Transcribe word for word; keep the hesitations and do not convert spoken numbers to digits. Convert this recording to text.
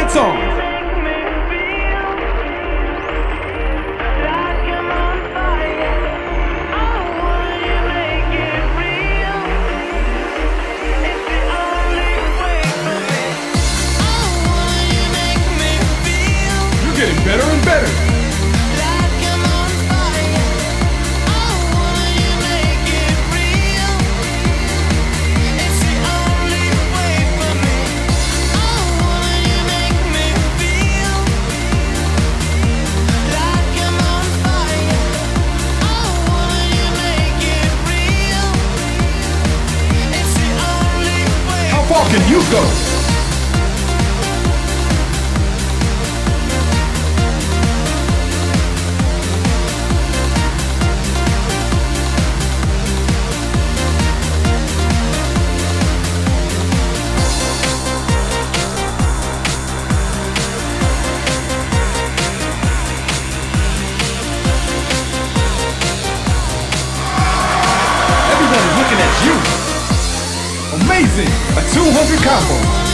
Lights on! You're getting better and better. How far can you go? Everyone is looking at you. Amazing! A two hundred combo.